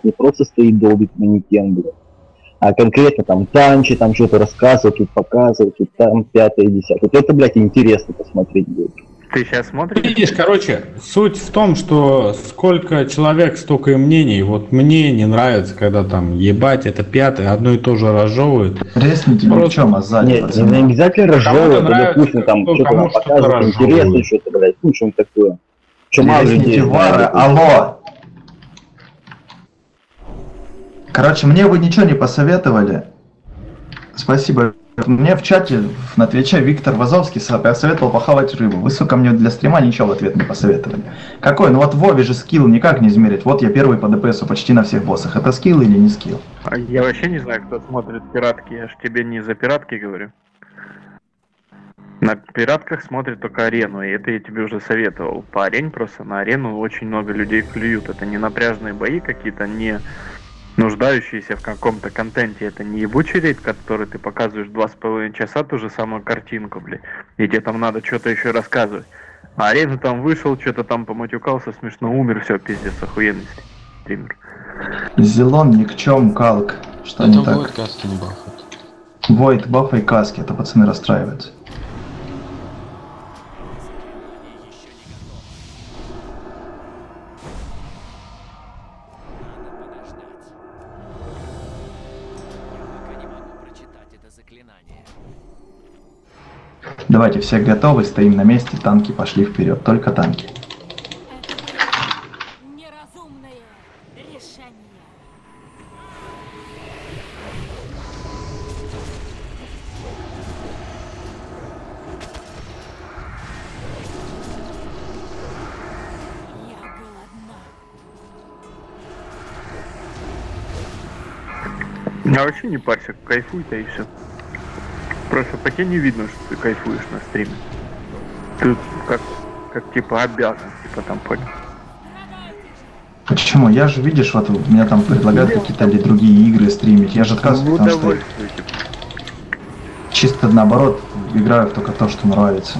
не просто стоит долбит манекен, блядь, а конкретно там танчи, там что-то рассказывает, тут показывает, тут там пятое, десятое. Вот это, блядь, интересно посмотреть будет. Ты сейчас смотришь? Видишь, короче, суть в том, что сколько человек, столько и мнений. Вот мне не нравится, когда там ебать, это пятое, одно и то же разжевывают. Резните ни в чем, а сзади, Нет, пацаны. не обязательно разжевывать, нравится, допустим, там что-то кому нам что-то показывает, разжевывают. интересно что-то, блядь, ну что такое. Что мало Резните людей Вара, знает. алло! Короче, мне вы ничего не посоветовали. Спасибо. Мне в чате на Твиче Виктор Вазовский посоветовал похавать рыбу. Вы, сука, мне для стрима ничего в ответ не посоветовали. Какой? Ну вот в Вове же скилл никак не измерить. Вот я первый по ДПСу почти на всех боссах. Это скилл или не скилл? Я вообще не знаю, кто смотрит пиратки. Я ж тебе не за пиратки говорю. На пиратках смотрят только арену, и это я тебе уже советовал. По арене просто на арену очень много людей клюют. Это не напряжные бои какие-то, не нуждающиеся в каком-то контенте. Это не ебучий рейд, который ты показываешь 2,5 часа, ту же самую картинку, блядь. И тебе там надо что-то еще рассказывать. А арену там вышел, что-то там поматюкался, смешно умер, все, пиздец, охуенный стример. Зелон ни к чем, Калк. Что Это не так? будет каски не бафать. Войд, бафай каски, это пацаны расстраиваются. Давайте, все готовы, стоим на месте, танки пошли вперед, только танки. Неразумное решение. Я голодна. А вообще не парься, кайфуй-то и все. Просто по тебе не видно, что ты кайфуешь на стриме. Ты как типа обязан, типа там понял. Почему? Я же, видишь, вот меня там предлагают какие-то или другие игры стримить. Я же отказываюсь, Ну, потому что удовольствие, типа. чисто наоборот играю в только то, что нравится.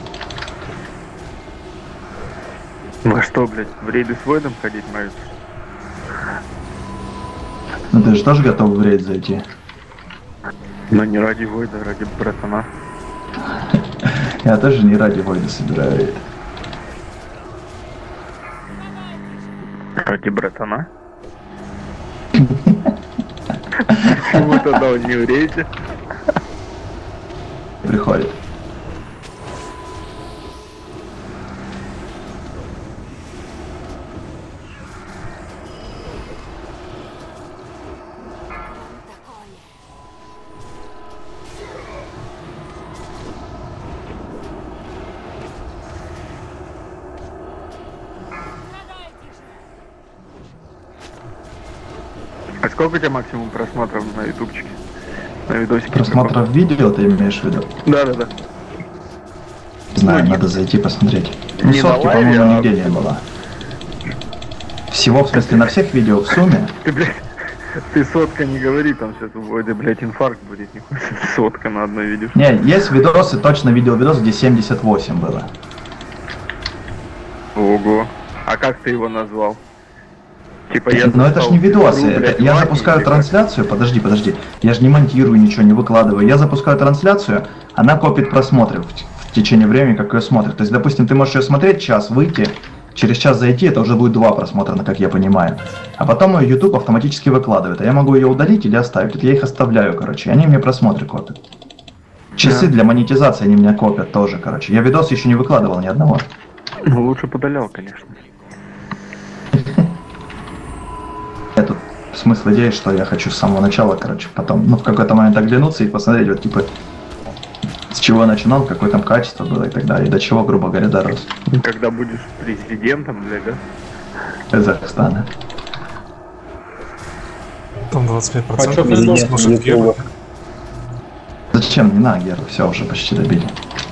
Ну а что, блядь, в рейды с Войдом ходить нравится? Ну ты же тоже готов в рейд зайти? Но не ради Войда, ради братана. Я тоже не ради Войда собираю рейд. Ради братана? Почему тогда он не в рейде? Приходит. А сколько у тебя максимум просмотров на ютубчике? На видосике? Просмотров видео ты имеешь в виду? Да. Знаю, Ну, надо зайти посмотреть. не на Сотки, лайве, по-моему, а- нигде не было. Всего, в смысле, на всех видео в сумме? Ты, блядь, ты сотка не говори, там сейчас вроде, блядь, инфаркт будет, нихуя себе, сотка на одной видео. Не, есть видосы, точно видел видос, где 78 было. Ого. А как ты его назвал? Типа я Но это ж не застал видосы, игру, блядь, это я Вани запускаю или как? трансляцию, подожди, я же не монтирую ничего, не выкладываю. Я запускаю трансляцию, она копит просмотры в течение времени, как ее смотрят. То есть, допустим, ты можешь ее смотреть час, выйти, через час зайти, это уже будет 2 просмотра, как я понимаю. А потом ее YouTube автоматически выкладывает, а я могу ее удалить или оставить. Это я их оставляю, короче, и они мне просмотры копят. Часы для монетизации они меня копят тоже, короче. Я видос еще не выкладывал ни одного. Ну лучше подалял, конечно. Тут смысл идеи, что я хочу с самого начала, короче, потом, ну, в какой-то момент оглянуться и посмотреть, вот, типа, с чего я начинал, какое там качество было и так далее, и до чего, грубо говоря, дорос. Когда будешь президентом, блядь, да? Казахстана. Там 25% Почёт видос видос может Ютуба. Гера. Зачем? Не на Геру, все, уже почти добили.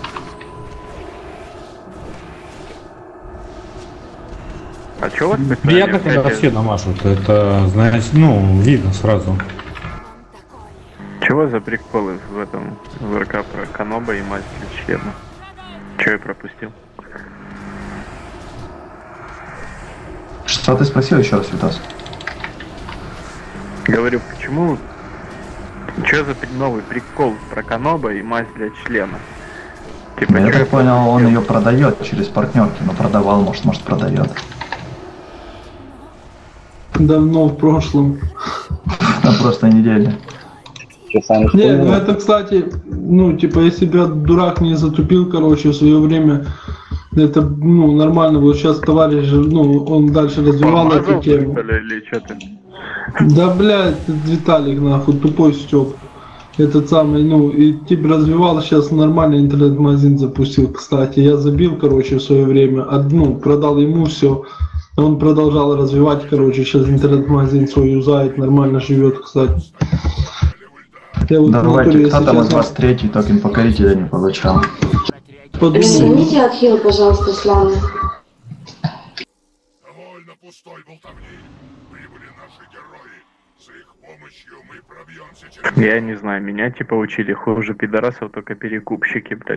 А чё у вас Приятно, постоянно, когда блядь, все намажут. Это, знаете, ну, видно сразу. Чего за приколы в этом в РК про Каноба и мать члена? Чё я пропустил? Что ты спросил еще раз, Витас? Говорю, почему... Что за новый прикол про Каноба и мазь для члена? Типа, Я чё так понял, он ее продает через партнерки, но продавал, может продает. Давно в прошлом. На прошлой неделе. Что, сам Не, вспомнил? ну это, кстати, ну, типа, если бы я дурак не затупил, короче, в свое время, это, ну, нормально. Вот сейчас товарищ, ну, он дальше развивал эту помазал, тему. что ли, или что ты? Да, блядь, Виталик, нахуй, тупой Степ. Этот самый, ну, и типа развивал, сейчас нормальный интернет-магазин запустил, кстати. Я забил, короче, в свое время, ну, продал ему все. Он продолжал развивать, короче, сейчас интернет-магазин свой юзает, нормально живет, кстати. Я вот в натуре, Давайте, если кто там из честно, вас третий токен покорителя не получал? подумал. Снимите отхил, пожалуйста, славный. Довольно пустой болтовни. Прибыли наши герои. С их помощью мы пробьемся через... Я не знаю, меня типа учили хуже пидорасов, только перекупщики, блядь.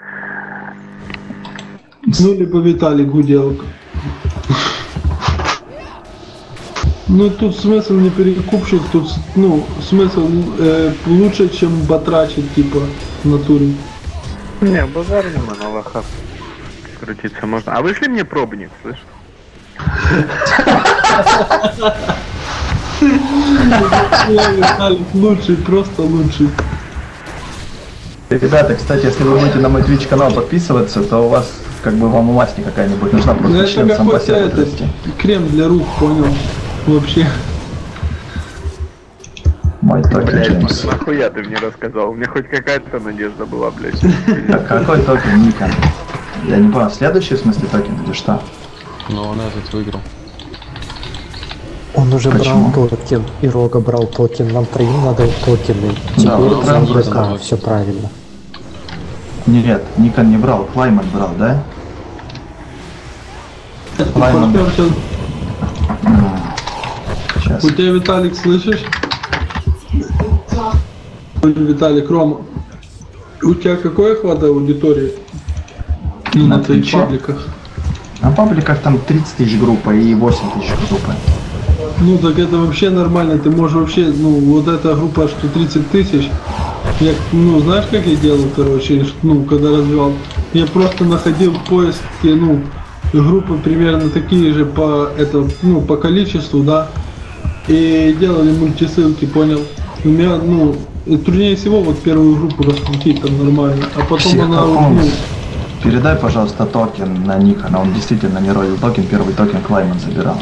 Ну, либо Виталик гудел. Ну, тут смысл не перекупщик, тут, ну, смысл лучше, чем батрачить, типа, в натуре. Не, базар нема, на лохах крутиться можно. А вышли мне пробник, слышь? Виталик лучший, просто лучший. Ребята, кстати, если вы будете на мой Twitch канал подписываться, то у вас как бы вам мазь какая-нибудь нужна, Ну, просто это член сам по какой-то себе этот подрасти. крем для рук, понял? Вообще. Мой токен Блядь, Джеймс. нахуя ты мне рассказал? У меня хоть какая-то надежда была, блядь. Так, какой токен Ника? Я не понял, следующий в смысле токен или что? Но он этот выиграл. Он уже Почему? брал токен, и Рога брал токен, нам троим надо токены. Теперь вот за прям ВК, все правильно. Нет, Никон не брал, Клайман брал, да? Клайман. Партнер сейчас. Сейчас. У тебя, Виталик, слышишь? Виталик, Рома. У тебя какой охват аудитории? Ну, На на твоих Твиче? пабликах. На пабликах там 30 тысяч группа и 8 тысяч группы. Ну, так это вообще нормально. Ты можешь вообще, ну, вот эта группа, что 30 тысяч. Я, ну, знаешь, как я делал, короче, ну, когда развивал? Я просто находил в поиске, ну, группы примерно такие же по, это, ну, по количеству, да, и делали мультисылки, понял? У меня, ну, труднее всего вот первую группу раскрутить там нормально, а потом Всех она, токенов. ну, Передай, пожалуйста, токен на Никона. Он действительно не роил токен, первый токен Клайман забирал.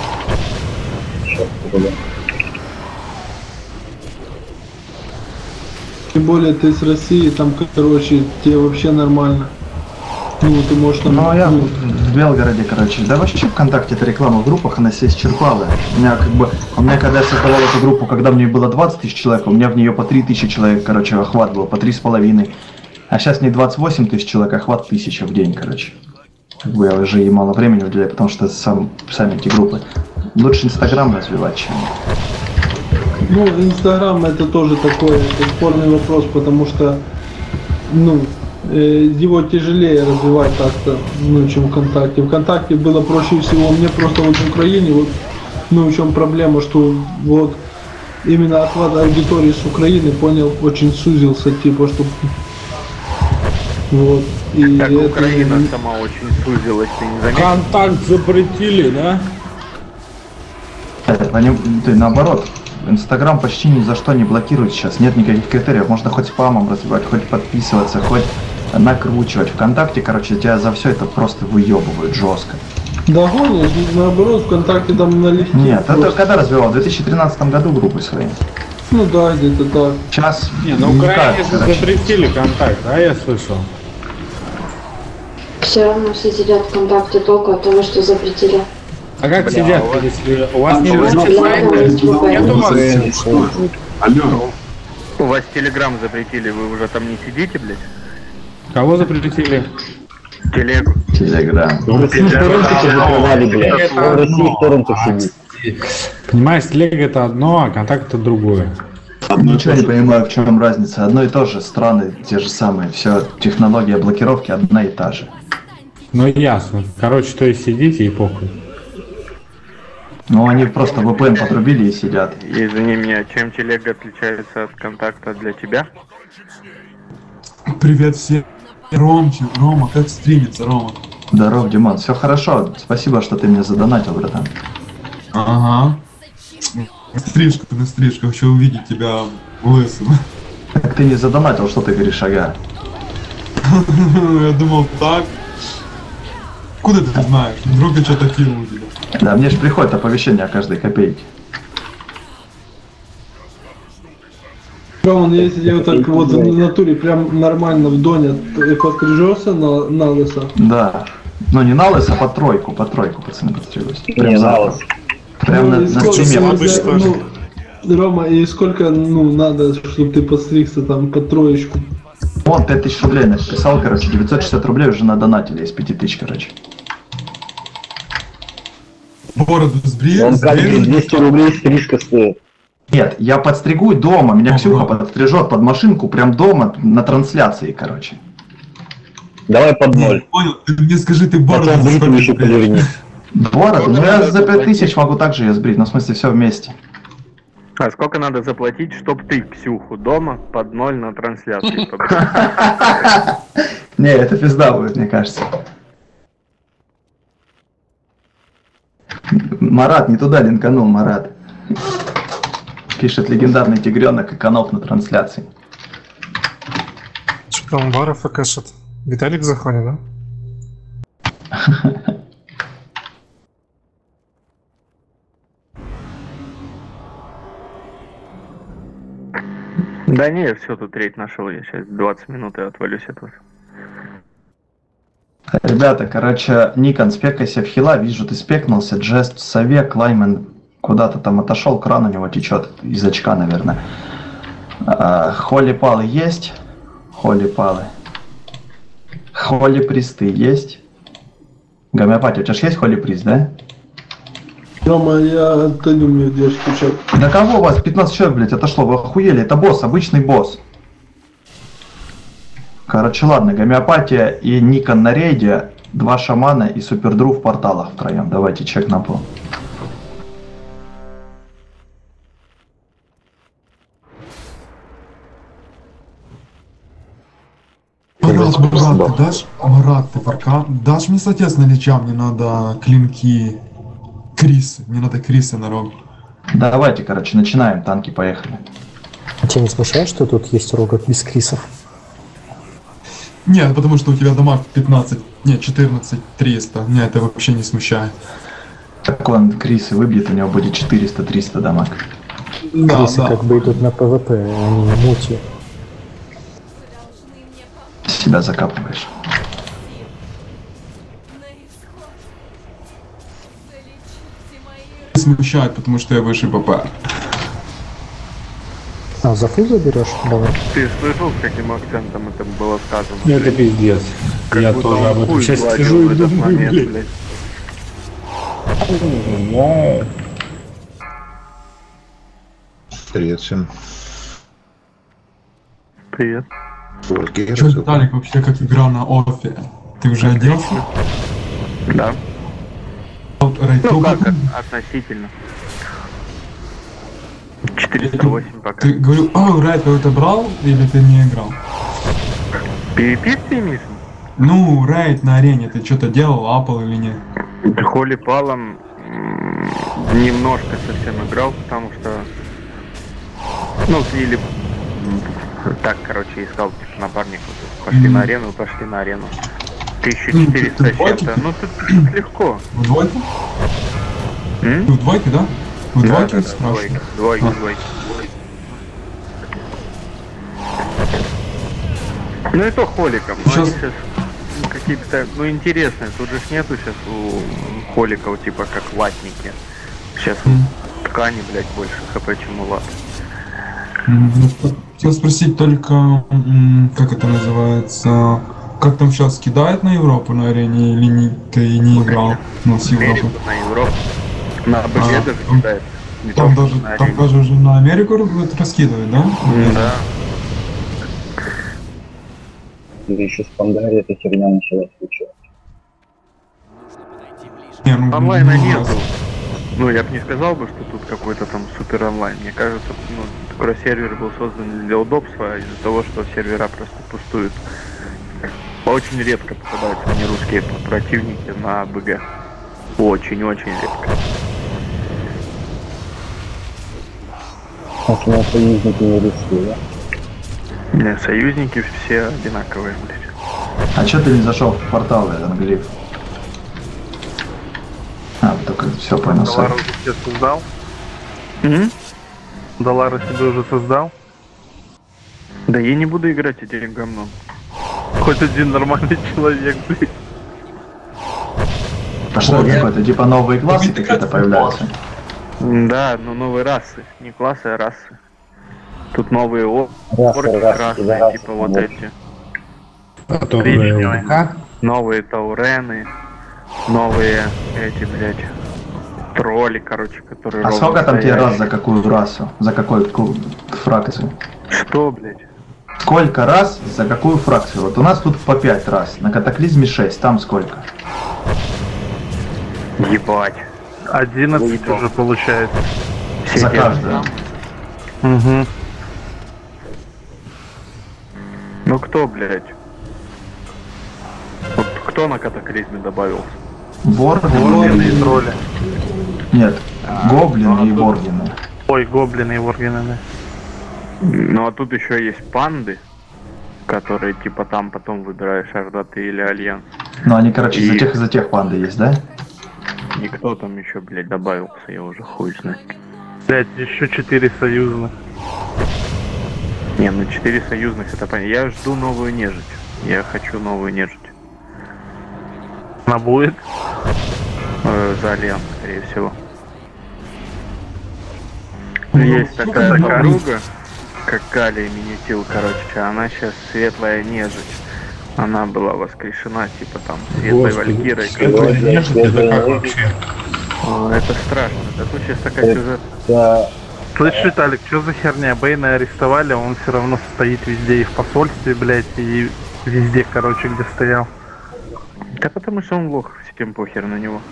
тем более ты с России, там, короче, тебе вообще нормально. Ну, ты можешь там, Ну, а я ну, в Белгороде, короче, да вообще ВКонтакте это реклама в группах, она все исчерпала. У меня как бы, когда я создавал эту группу, когда мне было 20 тысяч человек, у меня в нее по 3 тысячи человек, короче, охват был, по 3,5. А сейчас не 28 тысяч человек, охват 1000 в день, короче. Как бы я уже и мало времени уделяю, потому что сами эти группы. Лучше Инстаграм развивать, чем... ну, Инстаграм это тоже такой спорный вопрос, потому что, ну, его тяжелее развивать так-то, ну, чем ВКонтакте. ВКонтакте было проще всего. Мне просто вот в Украине, вот, ну, в чем проблема, что вот именно охват аудитории с Украины, понял, очень сузился, типа, что вот. И Так это- Украина сама очень сузилась, ты не заметил? Контакт запретили, да? Ты наоборот, Инстаграм почти ни за что не блокирует сейчас, нет никаких критериев, можно хоть спамом развивать, хоть подписываться, хоть накручивать. ВКонтакте, короче, тебя за все это просто выебывают жестко. Да гонишь, наоборот, ВКонтакте там налегке. Нет, это просто. когда развивал? В 2013 году группы свои. Ну да, где-то так. Сейчас Не, на никак, Украине же короче. запретили контакт, а я слышал. Все равно все сидят ВКонтакте только от того, что запретили. А как Бля, сидят, у вас- если у вас не Для будет этого есть Нет у вас? VPN. Алло, У вас Телеграм запретили, вы уже там не сидите, блядь? Кого запретили? Телегу. Телеграм. В России в торрентах закрывали, блядь. В России в торрентах сидит. Понимаешь, телега это одно, а контакт это другое. Ничего не понимаю, в чем разница. Одно и то же, страны те же самые. Все, технология блокировки одна и та же. Ну ясно. Короче, то есть сидите и похуй. Ну, они просто VPN подрубили и сидят. Извини меня, чем телега отличается от контакта для тебя? Привет всем. Рома, как стримится, Рома? Здоров, Димон, все хорошо. Спасибо, что ты мне задонатил, братан. Ага. На стрижку, хочу увидеть тебя лысым. Так ты не задонатил, что ты говоришь, ага? Я думал, так. Куда ты знаешь? Вдруг я что-то кинул тебе. Да, мне же приходит оповещение о каждой копейке. Роман, если я вот так вот в натуре прям нормально в доне пострижешься на лысо? Да. Ну не на лысо, по тройку, пацаны, подстригусь. Не на лысо. Прям на стриме. Рома, и сколько, надо, чтобы ты подстригся там по троечку? Вон, 5000 рублей написал, короче, 960 рублей уже надонатили из 5000, короче. Бороду сбрил? Он каждый 200 рублей стрижка стоит. Нет, я подстригу дома, меня Ксюха подстрижет под машинку, прям дома на трансляции, короче. Давай под 0. Понял, ты мне скажи, ты бороду Потом бритву еще поверни. Бороду? Ну я за 5000 могу также ее сбрить, ну в смысле все вместе. А сколько надо заплатить, чтоб ты Ксюху дома под 0 на трансляции? Не, это пизда будет, мне кажется. Марат, не туда линканул, Марат. Пишет легендарный тигренок и канал на трансляции. Что там Баров кэшет? Виталик заходит, да? Да не, я все тут треть нашел, я сейчас 20 минут и отвалюсь от вас. Ребята, короче, Никон, спекайся в хила, вижу, ты спекнулся, Джест, Сове, Клаймен куда-то там отошел, кран у него течет из очка, наверное. Холли палы есть? Холли палы. Холли присты есть? Гомеопатия, у тебя же есть холли прист, да? Рома, я Таню мне где стучал. Да кого у вас 15 человек, блядь, отошло? Вы охуели? Это босс, обычный босс. Короче, ладно, гомеопатия и Никон на рейде, 2 шамана и супердру в порталах втроем. Давайте чек на пол. Марат, ты дашь? Марат, ты варка? Дашь мне, соответственно, леча? Мне надо клинки Крисы. Мне надо Крисы на рог. Давайте, короче, начинаем. Танки, поехали. А тебя не смущает, что тут есть рогов без крисов? Нет, потому что у тебя дамаг 15, нет, 14 300. Меня это вообще не смущает. Так он Крисы выбьет, у него будет 400-300 дамаг. Да, Крисы да. как бы идут на ПВП, они не мути. Себя закапываешь. Смущает, потому что я выше ПП. А, за фул заберешь? Давай. Ты слышал, с каким акцентом это было сказано? Это пиздец. Как Я будто тоже он об этом хуй сейчас гладил сижу в и этот думаю, момент, блядь. блядь. Привет всем. Привет. Чё, Виталик, вообще как игра на оффе? Ты уже оделся? Да. Рейту Ну как, относительно. 408 пока. Ты говорю, Райт, ты это брал или ты не играл? PvP ты имеешь? Ну, рейд на арене, ты что-то делал, апал или нет? Холли Палом немножко совсем играл, потому что или так, короче, искал напарников. Пошли на арену, 1400 с чем-то. Ну тут легко. В двойке? Ты в двойке, да? В двойке, да, спрашиваю? Двойки. Ну и то холиком. Но Сейчас... они сейчас какие-то, интересные. Тут же нету сейчас у холиков, типа как ватники. Сейчас ткани, блядь, больше хп, чем у лат. Хотел спросить только, как это называется, как там сейчас кидает на Европу на арене или ты не играл? Ну, с Европы. На Европу. На АБГ даже кидает. Там даже уже на Америку раскидывают, да? Да. Или еще с Пандари эта херня начала случаться. Не, ну, онлайна нету. Ну, я бы не сказал бы, что тут какой-то там супер онлайн. Мне кажется, ну, такой сервер был создан для удобства, из-за того, что сервера просто пустуют. Очень редко попадаются нерусские противники на БГ. Очень-очень редко. Если на союзники не русские, да? Не, союзники все одинаковые, блядь. А чё ты не зашел в портал, Англиф? А, только все понял. Доллар уже тебе создал? Доллар себе уже создал? Да я не буду играть этим говном. Хоть один нормальный человек, блядь. А что это какой-то, типа новые классы какие-то появляются? Да, но новые расы. Не классы, а расы. Тут новые орки красные, типа вот эти. Новые таурены. Новые эти, блядь, тролли, короче, которые... А сколько там тебе раз за какую расу? За какую фракцию? Что, блядь? Сколько раз за какую фракцию? Вот у нас тут по 5 раз. На катаклизме 6. Там сколько? Ебать. 11 уже получается. За каждую. Угу. Ну кто, блядь? Вот кто на катаклизме добавился? Воргины и тролли. Нет, гоблины и воргины. Ой, гоблины и воргины, да. Ну а тут еще есть панды, которые типа там потом выбираешь Орда ты или Альянс. Ну они, короче, за тех панды есть, да? И кто там еще, блядь, добавился, я уже хуй знаю. Блядь, еще 4 союзных. Не, ну 4 союзных, это понятно. Я жду новую нежить. Я хочу новую нежить. Она будет? За Альянс, скорее всего. Есть такая подруга, как Калия Минитил, короче, она сейчас светлая нежить. Она была воскрешена, типа там, светлой валькирой. Светлая нежить, это как вообще? Это страшно, это тут сейчас такая сюжет. Слышь, Виталик, что за херня? Бэйна арестовали, он все равно стоит везде, и в посольстве, блядь, и везде, короче, где стоял. Да потому что он лох, всем похер на него.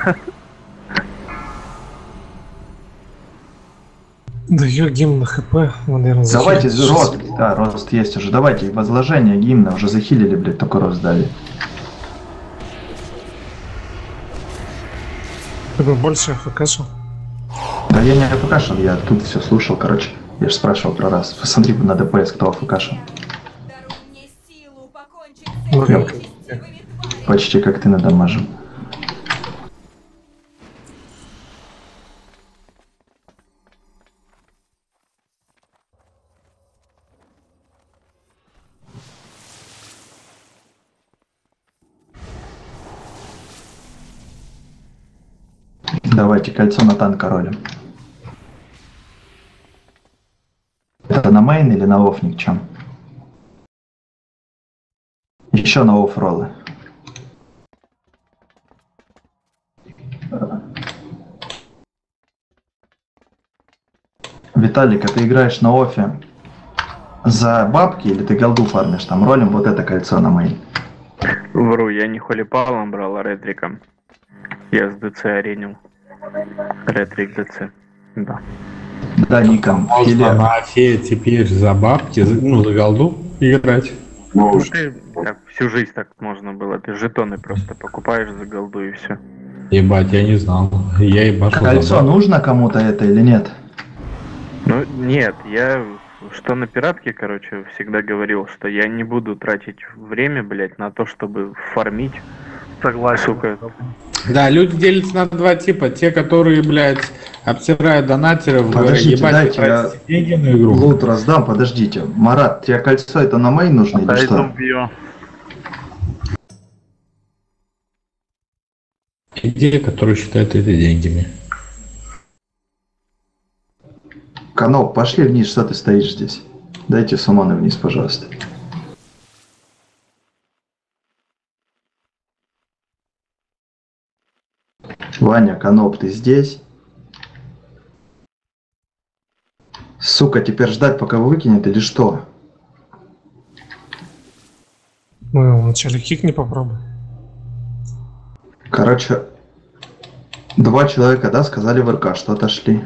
Даю гимн на ХП, наверное, давайте рост, да, рост есть уже, давайте возложение гимна, уже захилили, блядь, только рост дали. Ты бы больше АФКшил? Да я не АФКшил, я тут все слушал, короче, я же спрашивал про раз. Посмотри на ДПС, кто АФКшил. Почти как ты надамажил. Давайте кольцо на танка ролим. Это на мейн или на офф, ни к чем? Еще на офф роллы. Виталик, а ты играешь на оффе за бабки или ты голду фармишь? Там ролим вот это кольцо на мейн. Вру, я не холипалом брал, а ретриком. Я с ДЦ аренил. Ретрик ДЦ, да. Да, ником. Можно на Афе теперь за бабки, ну за голду играть. Ну ты так, всю жизнь так можно было. Ты жетоны просто покупаешь за голду и все. Ебать, я не знал. Я ебашу. Кольцо нужно кому-то это или нет? Ну нет, я что на пиратке, короче, всегда говорил, что я не буду тратить время, блять, на то, чтобы фармить. Согласен. Сука. Да, люди делятся на два типа. Те, которые, блядь, обсирают донатеров, говорят, ебать, тратите деньги на игру. Лут раздам, подождите. Марат, тебе кольцо это на мейн нужно или что? Идея, которые считают это деньгами. Канок, пошли вниз, что ты стоишь здесь? Дайте суммоны вниз, пожалуйста. Ваня, Каноп, ты здесь? Сука, теперь ждать, пока выкинет или что? Ну, вначале кикни попробуй. Короче, 2 человека, да, сказали в РК, что отошли.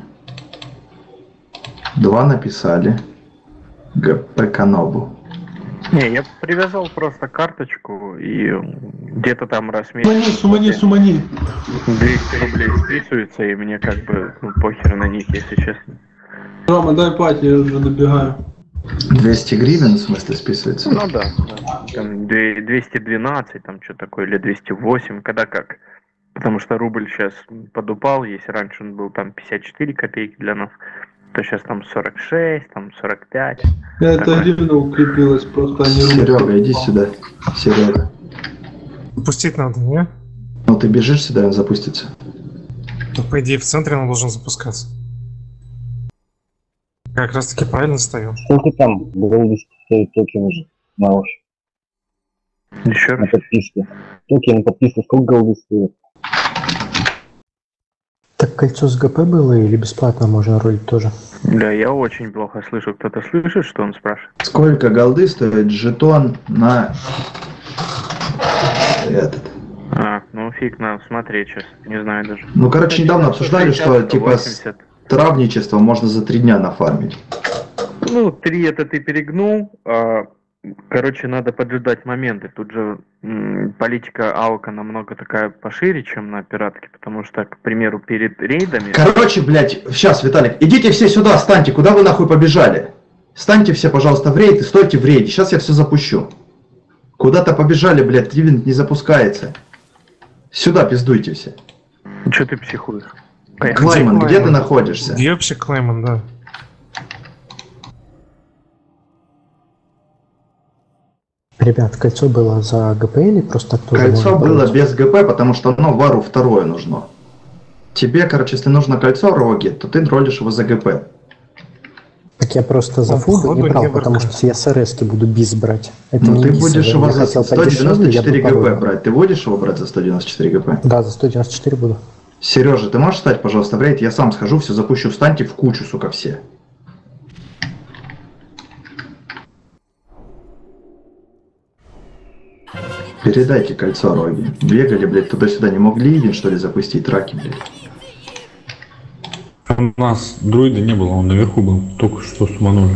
2 написали. ГП Канобу. Не, я привязал просто карточку и где-то там раз в месяц Сумани. 200 рублей списывается, и мне как бы похер на них, если честно. Рома, дай пати, я уже добегаю. 200 гривен, в смысле, списывается? Ну да. Там 212, там что такое, или 208, когда как. Потому что рубль сейчас подупал, если раньше он был там 54 копейки для нас, то сейчас там 46, там 45. Это гривна укрепилась просто, а не рубль. Серега, иди сюда. Серега. Запустить надо, не? Ну ты бежишь сюда, и он запустится. Ну, по идее, в центре он должен запускаться. Я как раз таки правильно ставил. Сколько там голды стоит токен уже на ощупь? Еще на подписке. Токен на подписке сколько голды стоит? Так кольцо с ГП было или бесплатно можно ролить тоже? Да, я очень плохо слышу. Кто-то слышит, что он спрашивает? Сколько голды стоит жетон на этот? Ну фиг надо смотреть сейчас. Не знаю даже. Ну, короче, недавно обсуждали, что типа травничество можно за 3 дня нафармить. Ну, 3 это ты перегнул. Короче, надо поджидать моменты. Тут же политика АОКа намного такая пошире, чем на пиратке, потому что, к примеру, перед рейдами... Короче, блядь, сейчас, Виталик, идите все сюда, встаньте, куда вы нахуй побежали? Встаньте все, пожалуйста, в рейд и стойте в рейде, сейчас я все запущу. Куда-то побежали, блядь, Тривент не запускается. Сюда пиздуйте все. Че ты психуешь? Клайман, где ты находишься? Где вообще Клайман, да? Ребят, кольцо было за ГП или просто так тоже? Кольцо было без ГП, потому что оно вару второе нужно. Тебе, короче, если нужно кольцо в роге, то ты ролишь его за ГП. Так я просто за фуду не брал, потому что я с РС-ки буду бис брать. Это ну не ты бис, будешь я его за хотел 194 подешевле, ГП брать. Ты будешь его брать за 194 ГП? Да, за 194 буду. Сережа, ты можешь встать, пожалуйста, в рейд? Я сам схожу, все запущу, встаньте в кучу, сука, все. Передайте кольцо Роги. Бегали, блядь, туда-сюда, не могли Идин, что ли, запустить траки, блядь? У нас друида не было, он наверху был, только что суманули.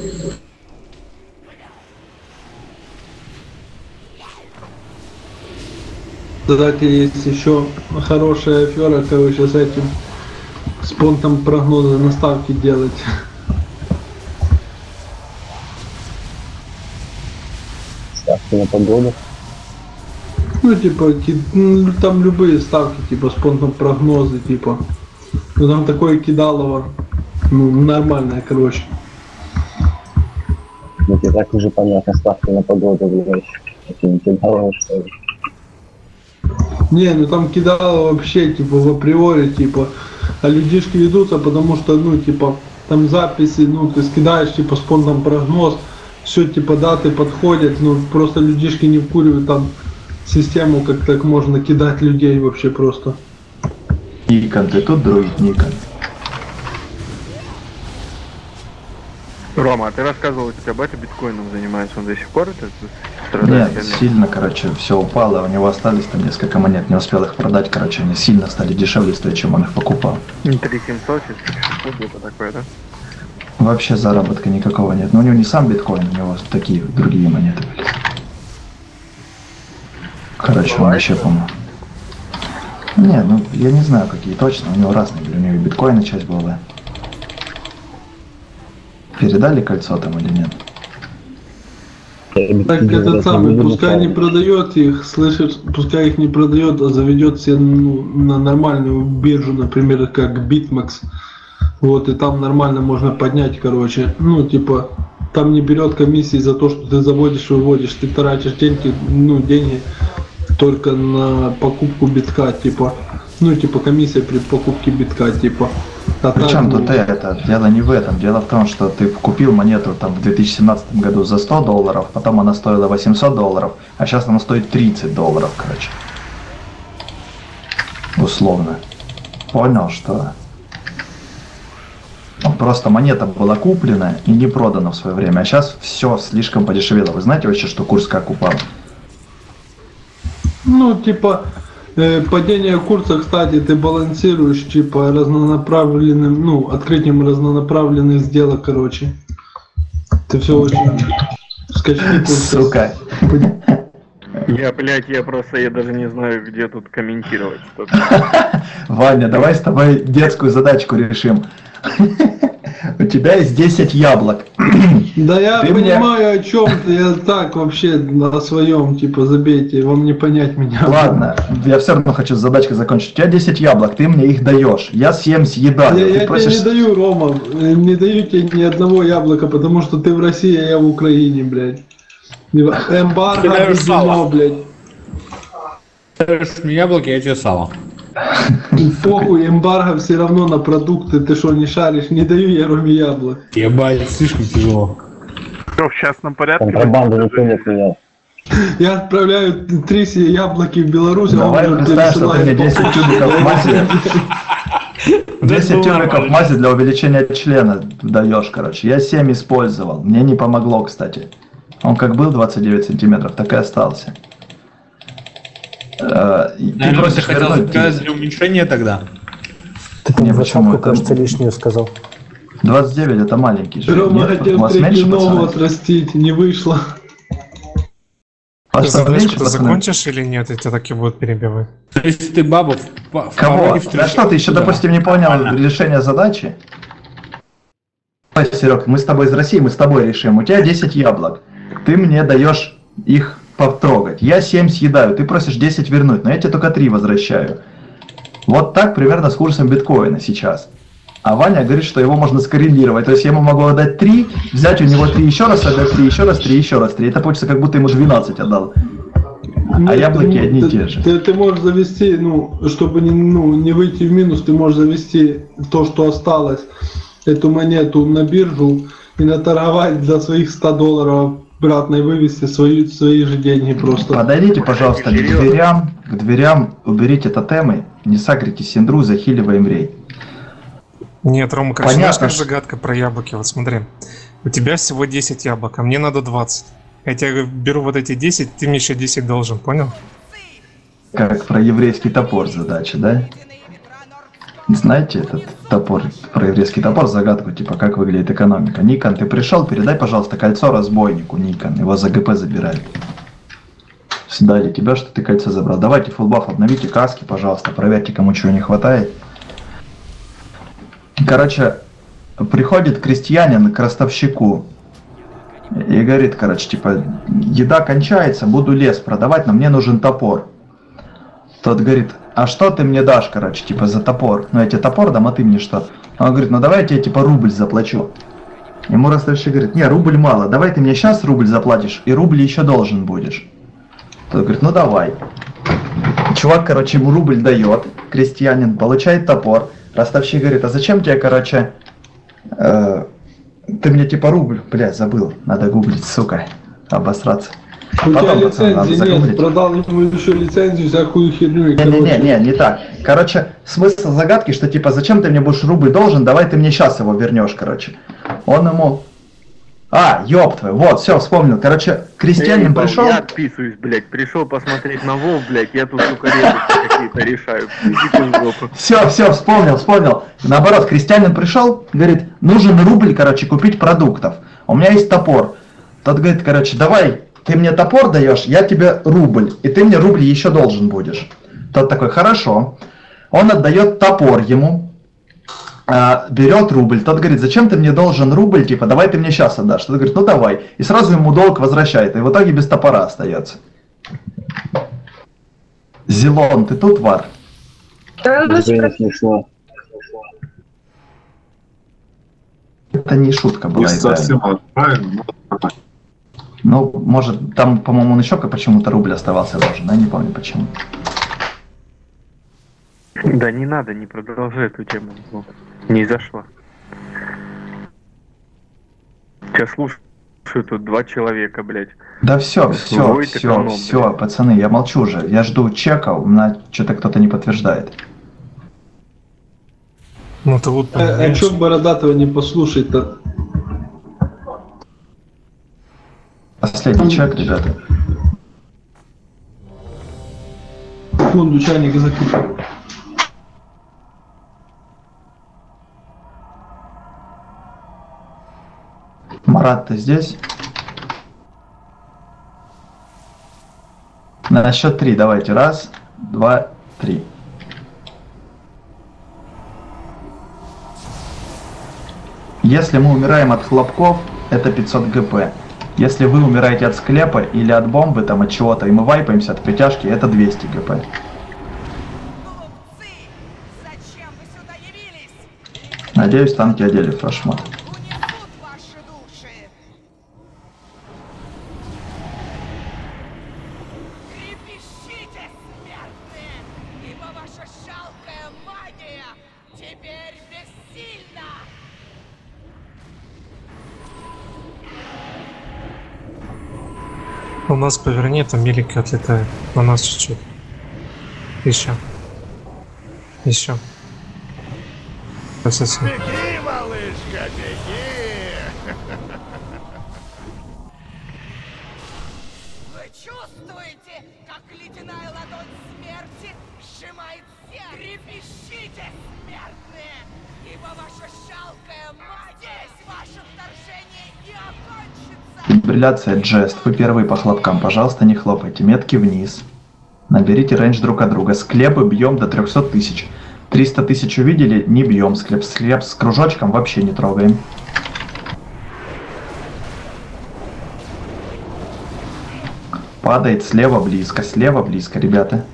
Кстати, есть еще хорошая афера, короче, с этим с понтом прогноза на ставки делать. Ставки на погоду. Ну, типа, там любые ставки, типа, с понтом прогнозы, типа. Ну, там такое кидалово, ну, нормальное, короче. Ну, тебе так уже понятно, ставки на погоду, блядь. Это не кидалово, что ли? Не, ну там кидало вообще, типа, в априори, типа, а людишки ведутся, потому что, ну, типа, там записи, ну, ты скидаешь, типа, с понтом прогноз, все, типа, даты подходят, ну, просто людишки не вкуривают там систему, как так можно кидать людей вообще просто. Никон, ты тут друид, Никон. Рома, а ты рассказывал, у тебя батя биткоином занимается, он до сих пор это страдает? Нет, сильно, короче, все упало, у него остались там несколько монет, не успел их продать, короче, они сильно стали дешевле стоить, чем он их покупал. 3700, это такое, да? Вообще заработка никакого нет, но у него не сам биткоин, у него такие другие монеты были. Короче, он вообще, по-моему... Не, ну, я не знаю, какие точно, у него разные были, у него и биткоина часть была. Передали кольцо там или нет? Так этот самый, пускай не продает их, слышишь, пускай их не продает, а заведет себе на нормальную биржу, например, как BitMEX. Вот, и там нормально можно поднять, короче. Ну, типа, там не берет комиссии за то, что ты заводишь, выводишь, ты тратишь деньги, ну, деньги только на покупку битка, типа. Ну, типа, комиссия при покупке битка, типа. А причем тут это, дело не в этом, дело в том, что ты купил монету там в 2017 году за $100, потом она стоила $800, а сейчас она стоит $30, короче. Условно. Понял, что... Просто монета была куплена и не продана в свое время, а сейчас все слишком подешевело. Вы знаете вообще, что курс как упал? Ну, типа, Падение курса, кстати, ты балансируешь типа разнонаправленным, ну, открытием разнонаправленных сделок, короче. Ты все очень скачки курса. Сука. Я даже не знаю, где тут комментировать что-то. Ваня, давай с тобой детскую задачку решим. У тебя есть 10 яблок. Да я Ты понимаю о чем ты, я так вообще на своем, типа, забейте, вам не понять меня. Ладно, я все равно хочу с задачкой закончить. У тебя 10 яблок, ты мне их даешь. Я съем, съедаю. Я тебе не даю, Рома, не даю тебе ни одного яблока, потому что ты в России, а я в Украине, блядь. Эмбарго введено, блядь. Ты даешь мне яблоки, я тебе сало. Похуй, эмбарго все равно на продукты, ты что, не шаришь? Не даю я Роме яблок. Ебать, слишком тяжело. Что, в частном порядке? Контрабанду никто не отменял. Я отправляю 3 яблоки в Беларусь, Давай а он представь, что ты мне 10 тюбиков мази. 10 тюбиков нормально. мази для увеличения члена даешь, короче. Я 7 использовал. Мне не помогло, кстати. Он как был 29 сантиметров, так и остался. Ты Наверное, ты просишь хотел вернуть сказать 10. для уменьшения тогда. Ты там Не, двадцатку, почему? кажется, лишнюю сказал. 29 это маленький же. Рома Нет, у хотел вас меньше, третью ногу пацаны? отрастить, не вышло. У вас там меньше, Задачку ты пацаны? закончишь или нет? Я тебя так и будут перебивать. То есть ты бабу в Кого? порой А встречаешь? что, ты еще, Да. допустим, не понял Нормально. решение задачи? Ой, Серег, мы с тобой из России, мы с тобой решим. У тебя 10 яблок. Ты мне даешь их потрогать. Я 7 съедаю, ты просишь 10 вернуть, но я тебе только 3 возвращаю. Вот так примерно с курсом биткоина сейчас. А Ваня говорит, что его можно скоррелировать. То есть я ему могу отдать 3, взять у него 3 еще раз, отдать 3 еще раз, 3 еще раз, 3. Это получится, как будто ему 12 отдал. А яблоки одни и те же. Ты можешь завести, ну, чтобы не выйти в минус, ты можешь завести то, что осталось, эту монету на биржу и наторговать за своих $100 обратно и вывести свои же деньги просто. Подойдите, пожалуйста, к дверям, уберите тотемы, не сагрите синдру, захиливаем рей. Нет, Рома, короче, Понятно. знаешь, как загадка про яблоки? Вот смотри. У тебя всего 10 яблок, а мне надо 20. Я тебе беру вот эти 10, ты мне еще 10 должен, понял? Как про еврейский топор задача, да? Знаете этот топор, про еврейский топор, загадку, типа, как выглядит экономика? Никон, ты пришел, передай, пожалуйста, кольцо разбойнику, Никон, его за ГП забирают. Дали тебя, что ты кольцо забрал. Давайте фулбаф, обновите каски, пожалуйста, проверьте, кому чего не хватает. Короче, приходит крестьянин к ростовщику и говорит, короче, типа, еда кончается, буду лес продавать, но мне нужен топор. Тот говорит, а что ты мне дашь, короче, типа, за топор? Ну, я тебе топор дам, а ты мне что? Он говорит, ну, давай я тебе, типа, рубль заплачу. Ему ростовщик говорит, не, рубль мало, давай ты мне сейчас рубль заплатишь, и рубль еще должен будешь. Тот говорит, ну, давай. Чувак, короче, ему рубль дает, крестьянин, получает топор. Ростовщик говорит, а зачем тебе, короче, ты мне, типа, рубль, бля, забыл, надо гуглить, сука, обосраться. У тебя Потом, пацаны, надо лицензии нет, загуглить. продал ему еще лицензию, всякую херню. и, короче, Не так. Короче, смысл загадки, что типа, зачем ты мне будешь рубль должен, давай ты мне сейчас его вернешь, короче. Он ему... А, ёб твою, вот, все, вспомнил. Короче, крестьянин пришел... Я отписываюсь, блядь, пришел посмотреть на Вов, блядь, я тут, сука, ребусы какие-то решаю. Идите в жопу. Все, вспомнил. Наоборот, крестьянин пришел, говорит, нужен рубль, короче, купить продуктов. У меня есть топор. Тот говорит, короче, давай, ты мне топор даешь, я тебе рубль, и ты мне рубль еще должен будешь. Тот такой, хорошо. Он отдает топор ему, берет рубль. Тот говорит, зачем ты мне должен рубль, типа, давай ты мне сейчас отдашь. Тот говорит, ну давай. И сразу ему долг возвращает, и в итоге без топора остается. Зелон, ты тут, Вар? Не смешно. Это не шутка была. Не совсем правильно. Ну, может, там, по-моему, он еще почему-то рубль оставался должен, я не помню почему. Да не надо, не продолжай эту тему. Не зашла. Тебя слушаю тут 2 человека, блядь. Да все, пацаны, я молчу уже. Я жду чека, у меня что-то кто-то не подтверждает. Ну ты вот... А чё Бородатого не послушать-то? Последний чек, ребята. Секунду, чайник закипел. Марат, ты здесь? На счет 3 давайте. 1, 2, 3. Если мы умираем от хлопков, это 500 ГП. Если вы умираете от склепа или от бомбы, там от чего-то, и мы вайпаемся от притяжки, это 200 ГП. Надеюсь, танки одели флешмот. У нас поверни, там милики отлетают. На нас чуть-чуть. Еще. Еще. Совсем. Беги, малышка, беги! Вы чувствуете, как ледяная ладонь смерти сжимает сердце? Трепещите, смертные! Ибо ваша жалкая мать, здесь ваше вторжение и окончится! Фибрилляция Джест. Вы первые по хлопкам. Пожалуйста, не хлопайте. Метки вниз. Наберите рейндж друг от друга. Склепы бьем до 300 тысяч. 300 тысяч увидели, не бьем. Склеп с кружочком вообще не трогаем. Падает слева близко, ребята.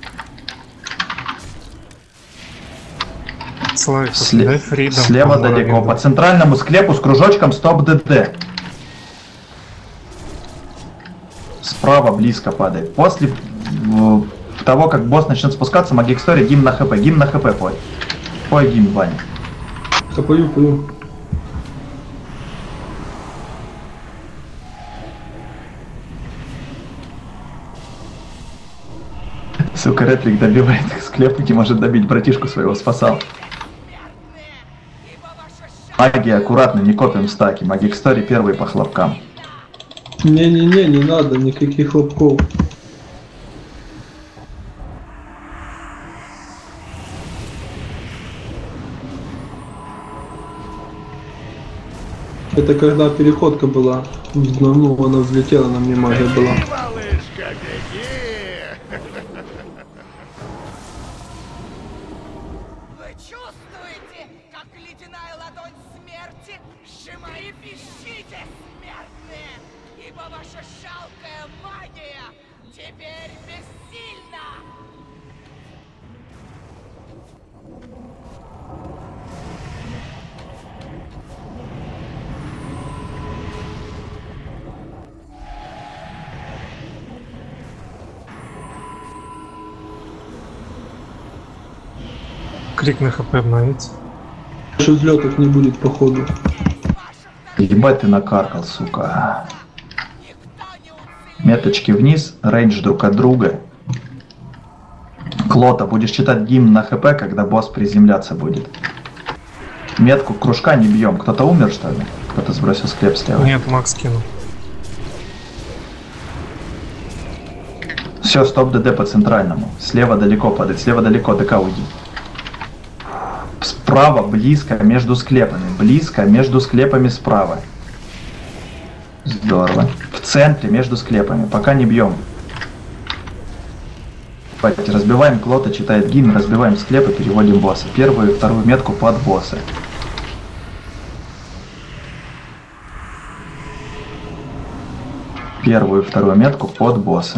Слева далеко. По центральному склепу с кружочком стоп ДД. Справа близко падает. После того, как босс начнет спускаться, Magic Story, гимн на хп. Гимн на хп пой. Пой гимн, Ваня. Да пою. Сука, реплик добивает склеп, не может добить, братишку своего спасал. Магия, аккуратно, не копим стаки. Magic Story первый по хлопкам. Не-не-не, не надо никаких хлопков. Это когда переходка была. Ну, она взлетела, на мне магия была. Малышка, беги! Вы чувствуете, как ледяная ладонь смерти сжимает? Трепещите, смертные! Ибо ваша жалкая магия теперь бессильна! Крик на хп обновить. Больше взлетов не будет, походу. Ебать ты накаркал, сука. Меточки вниз, рейндж друг от друга. Клота, будешь читать гимн на хп, когда босс приземляться будет. Метку кружка не бьем. Кто-то умер, что ли? Кто-то сбросил склеп слева. Нет, Макс кинул. Все, стоп ДД по центральному. Слева далеко падает, слева далеко, ДК уйди. Справа близко между склепами. Близко между склепами справа. Здорово. В центре между склепами. Пока не бьем. Давайте разбиваем Клота, читает гимн, разбиваем склепы, переводим босса. Первую и вторую метку под босса. Первую и вторую метку под босса.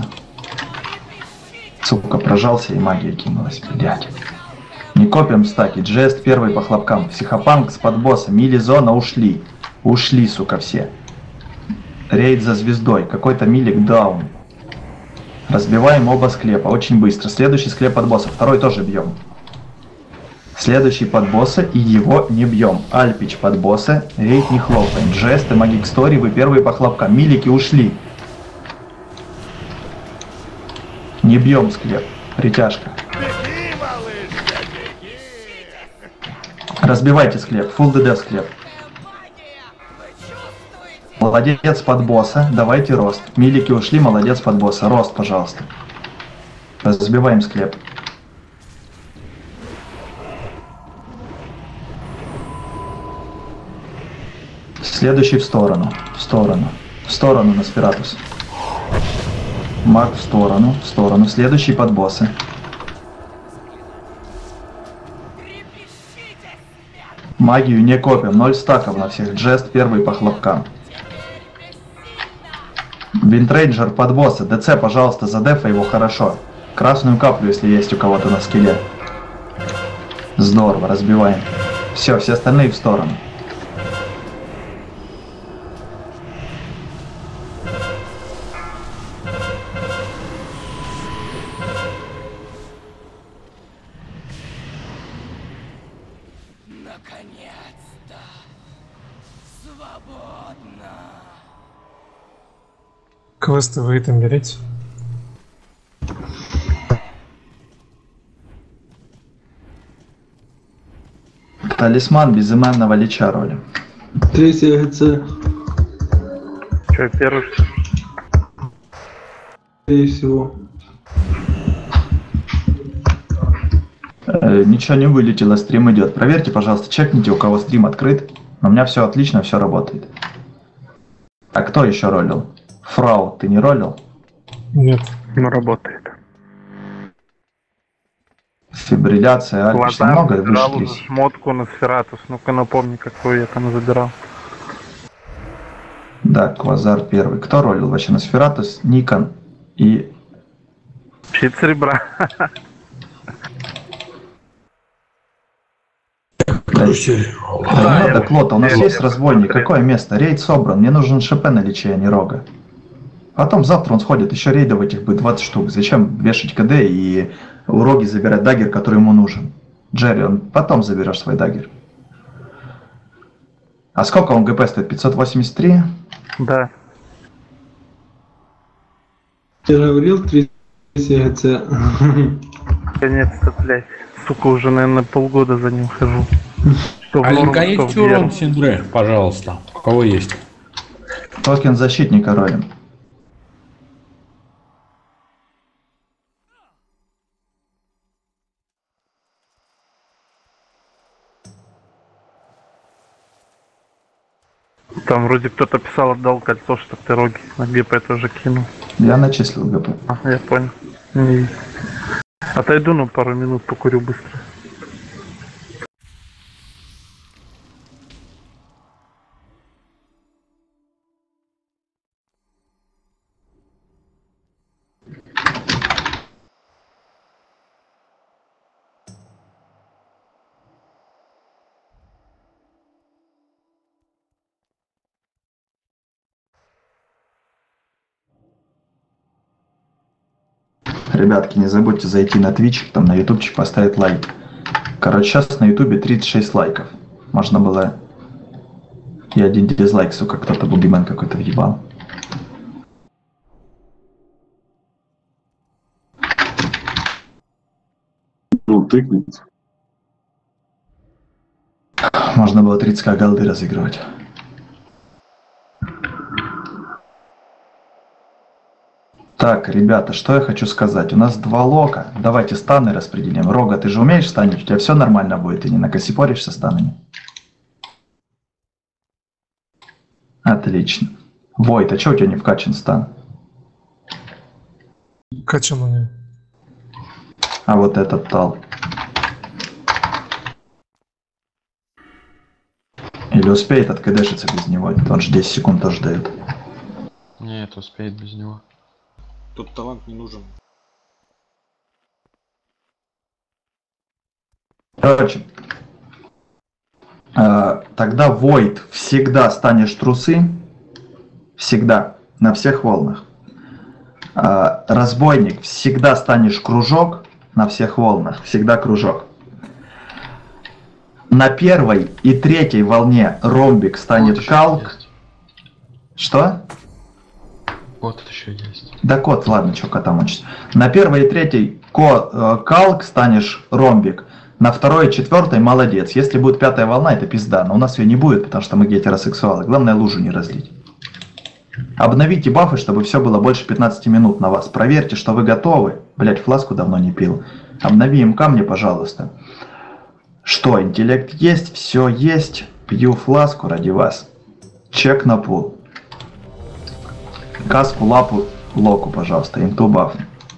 Сука, прожался и магия кинулась, блядь. Не копим стаки. Джест первый по хлопкам. Психопанк с под босса. Мили-зона ушли. Ушли, сука, все. Рейд за звездой. Какой-то милик даун. Разбиваем оба склепа. Очень быстро. Следующий склеп под босса. Второй тоже бьем. Следующий под босса и его не бьем. Альпич под босса. Рейд не хлопаем. Джест и Magic Story. Вы первые по хлопкам. Милики ушли. Не бьем склеп. Притяжка. Разбивайте склеп. Full DD склеп. Молодец под босса. Давайте рост. Милики ушли. Молодец под босса. Рост, пожалуйста. Разбиваем склеп. Следующий в сторону. В сторону. В сторону на Носфератус. Маг в сторону. В сторону. Следующий под боссы. Магию не копим. 0 стаков на всех. Джест первый по хлопкам. Винтрейнджер под босса. ДЦ, пожалуйста, задефай его хорошо. Красную каплю, если есть у кого-то на скеле. Здорово, разбиваем. Все остальные в сторону. Наконец-то! Свободно! Квесты вы там берете? Талисман безымянного лича роли. 3 ГЦ. Че, первый? Скорее всего. Ничего не вылетело, стрим идет. Проверьте, пожалуйста, чекните, у кого стрим открыт. У меня все отлично, все работает. А кто еще ролил? Фрау, ты не ролил? Нет. Ну, работает. Фибрилляция, альпиш, немного вышлись. Шмотку на Сфератус. Ну-ка напомни, какую я там забирал. Да, Квазар первый. Кто ролил вообще на Сфератус? Никон и... Щит серебра. Да не надо, Клота, у нас есть разбойник. Какое место? Рейд собран. Мне нужен ШП на личе, а не рога. Потом завтра он сходит, еще рейдов этих будет 20 штук. Зачем вешать КД и у роги забирать даггер, который ему нужен? Джерри, он потом заберешь свой даггер. А сколько он ГП стоит? 583? Да. Я же говорил 3 ГЦ. Наконец-то, блядь. Сука, уже, наверное, полгода за ним хожу. Алинка, есть урон Синдре, пожалуйста. У кого есть? Токен защитника ролим. Там вроде кто-то писал, отдал кольцо, что ты роги на ГП тоже кинул. Я начислил ГП. А, я понял. Отойду на пару минут, покурю быстро. Ребятки, не забудьте зайти на Twitch, там на ютубчик поставить лайк. Короче, сейчас на ютубе 36 лайков. Можно было и один дизлайк, сука, кто-то бугимен какой-то въебал. Ну, тыкнуть. Можно было 30к голды разыгрывать. Так, ребята, что я хочу сказать. У нас 2 лока. Давайте станы распределим. Рога, ты же умеешь станить? У тебя все нормально будет? Ты не накосипоришься станами? Отлично. Войт, а что у тебя не вкачан стан? Качан у него. А вот этот тал. Или успеет откдшиться без него? Он же 10 секунд тоже дает. Нет, успеет без него. Тут талант не нужен. Короче, тогда Войд всегда станешь трусы. Всегда. На всех волнах. Разбойник всегда станешь кружок. На всех волнах. Всегда кружок. На 1 и 3 волне ромбик станет калк. Что? Кот еще есть. Да кот, ладно, что кота мочить. На 1 и 3 калк станешь ромбик. На 2 и 4 молодец. Если будет 5 волна, это пизда. Но у нас ее не будет, потому что мы гетеросексуалы. Главное лужу не разлить. Обновите бафы, чтобы все было больше 15 минут на вас. Проверьте, что вы готовы. Блять, фласку давно не пил. Обнови им камни, пожалуйста. Что, интеллект есть, все есть. Пью фласку ради вас. Чек на пул. Каску, лапу, локу, пожалуйста. Инту баф.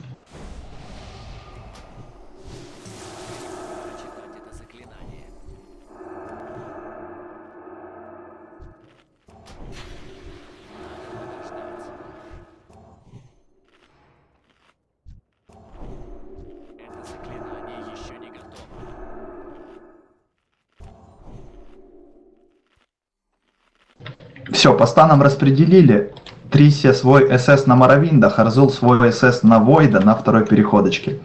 Все, по станам распределили. Трисия свой СС на Моровинда, Харзул свой СС на Войда на второй переходочке.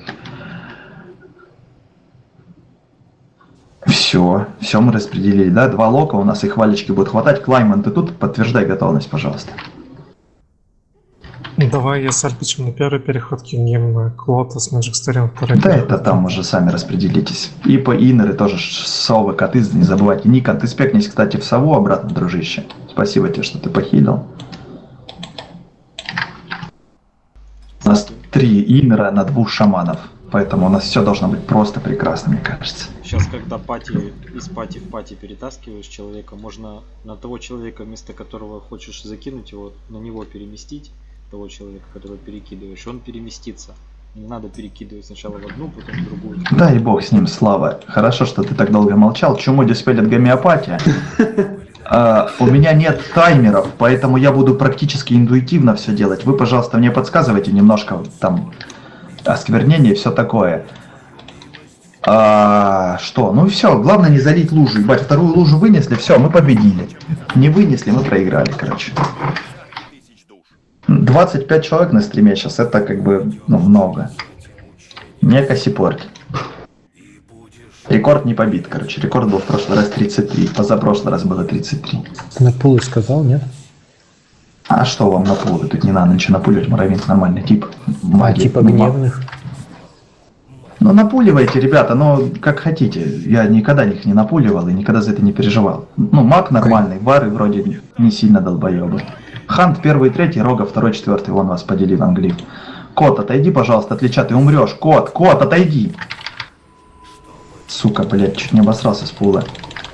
Все мы распределили, да? 2 лока у нас и хвалечки будет хватать. Клайман, ты тут? Подтверждай готовность, пожалуйста. Давай я с Альпичем на первый переход кинем Клота с Magic Story. Да, это там уже сами распределитесь. И по инеры тоже совы, коты, не забывайте. Никон, ты спекнись, кстати, в сову обратно, дружище. Спасибо тебе, что ты похилил. У нас 3 инера на 2 шаманов. Поэтому у нас все должно быть просто прекрасно, мне кажется. Сейчас, когда пати из пати в пати перетаскиваешь человека, можно на того человека, вместо которого хочешь закинуть его, на него переместить. Того человека, которого перекидываешь, он переместится. Не надо перекидывать сначала в одну, потом в другую. Дай бог с ним, Слава. Хорошо, что ты так долго молчал. Чему диспелит гомеопатия? У меня нет таймеров, поэтому я буду практически интуитивно все делать. Вы, пожалуйста, мне подсказывайте немножко там осквернение и все такое. Что? Ну все, главное не залить лужу. Ебать, вторую лужу вынесли, все, мы победили. Не вынесли, мы проиграли, короче. 25 человек на стриме сейчас, это как бы, ну, много. Не косипорт. Рекорд не побит, короче. Рекорд был в прошлый раз 33, позапрошлый раз было 33. Ты на пулы сказал, нет? А что вам на пулы? Тут не надо ничего напуливать, Моровинт нормальный тип. Магия, типа гневных? Ну напуливайте, ребята, но как хотите. Я никогда их не напуливал и никогда за это не переживал. Ну, маг нормальный, вары вроде не сильно долбоебы. Хант 1 и 3, Рога 2, 4, вон вас поделил англив. Кот, отойди, пожалуйста, от Лича, ты умрешь. Кот, отойди. Сука, блядь, чуть не обосрался с пула.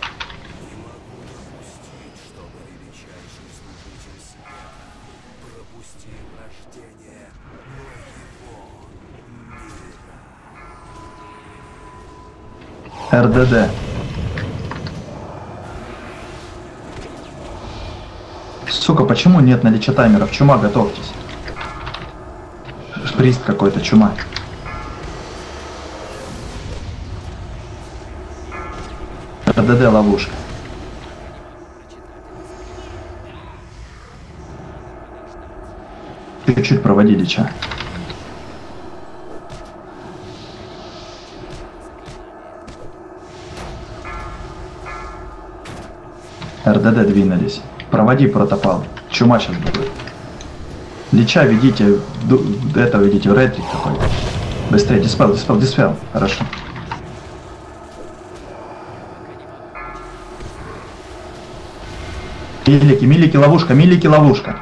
РДД. Сука, почему нет наличия таймеров? Чума, готовьтесь. Прист какой-то, чума. РДД ловушка. Чуть-чуть проводи Лича. РДД двинулись. Проводи протопал. Чума сейчас будет. Лича ведите, этого ведите, ретрик какой-то. Быстрее, диспел. Хорошо. Милики, ловушка.